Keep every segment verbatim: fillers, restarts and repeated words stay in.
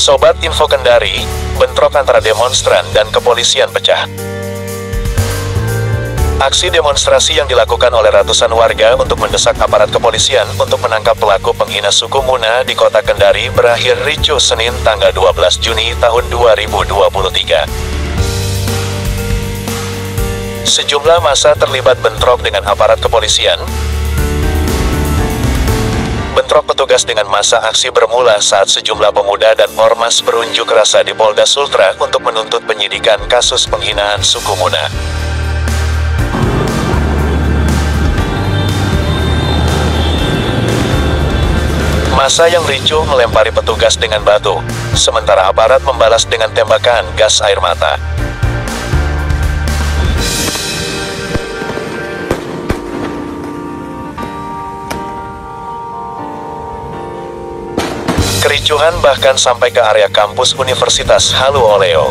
Sobat Info Kendari, bentrok antara demonstran dan kepolisian pecah. Aksi demonstrasi yang dilakukan oleh ratusan warga untuk mendesak aparat kepolisian untuk menangkap pelaku penghina suku Muna di kota Kendari berakhir ricuh Senin tanggal dua belas Juni tahun dua ribu dua puluh tiga. Sejumlah massa terlibat bentrok dengan aparat kepolisian. Bentrok petugas dengan massa aksi bermula saat sejumlah pemuda dan ormas berunjuk rasa di Polda Sultra untuk menuntut penyidikan kasus penghinaan suku Muna. Massa yang ricuh melempari petugas dengan batu, sementara aparat membalas dengan tembakan gas air mata. Kericuhan bahkan sampai ke area kampus Universitas Halu Oleo.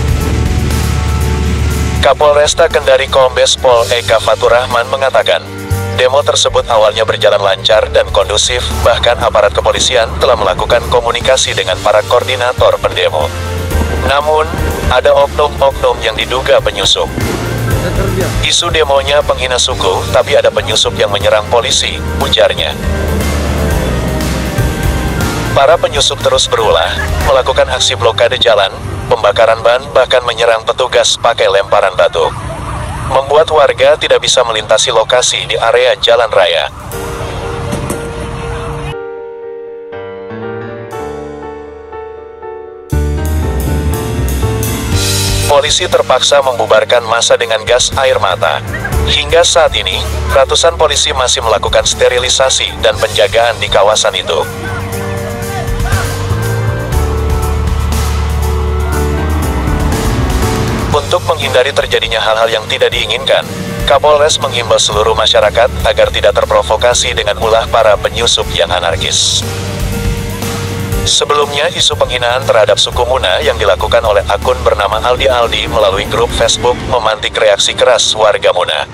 Kapolresta Kendari Kombes Pol Eka Faturrahman mengatakan, demo tersebut awalnya berjalan lancar dan kondusif, bahkan aparat kepolisian telah melakukan komunikasi dengan para koordinator pendemo. Namun, ada oknum-oknum yang diduga penyusup. Isu demonya penghina suku, tapi ada penyusup yang menyerang polisi, ujarnya. Para penyusup terus berulah, melakukan aksi blokade jalan, pembakaran ban, bahkan menyerang petugas pakai lemparan batu. Membuat warga tidak bisa melintasi lokasi di area jalan raya. Polisi terpaksa membubarkan massa dengan gas air mata. Hingga saat ini, ratusan polisi masih melakukan sterilisasi dan penjagaan di kawasan itu. Untuk menghindari terjadinya hal-hal yang tidak diinginkan, Kapolres menghimbau seluruh masyarakat agar tidak terprovokasi dengan ulah para penyusup yang anarkis. Sebelumnya, isu penghinaan terhadap suku Muna yang dilakukan oleh akun bernama Aldi Aldi melalui grup Facebook memantik reaksi keras warga Muna.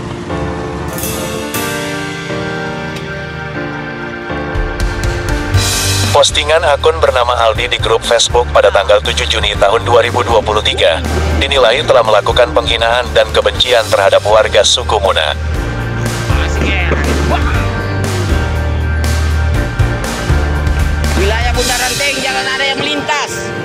Postingan akun bernama Aldi di grup Facebook pada tanggal tujuh Juni tahun dua ribu dua puluh tiga dinilai telah melakukan penghinaan dan kebencian terhadap warga suku Muna. Wilayah Bundaran Teng, jangan ada yang melintas.